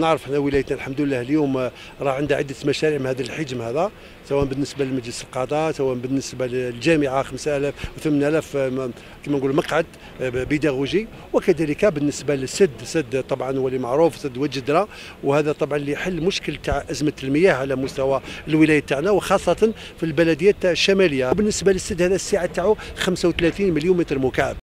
نعرف حنا ولايتنا الحمد لله اليوم راه عندها عده مشاريع من هذا الحجم هذا، سواء بالنسبه لمجلس القضاء، سواء بالنسبه للجامعه 5000 و8000 كما نقول مقعد بيداغوجي، وكذلك بالنسبه للسد طبعا هو اللي معروف سد وجدرة، وهذا طبعا اللي يحل مشكل تاع ازمه المياه على مستوى الولايه تاعنا وخاصه في البلديات الشماليه. وبالنسبه للسد هذا السعه تاعو 35 مليون متر مكعب.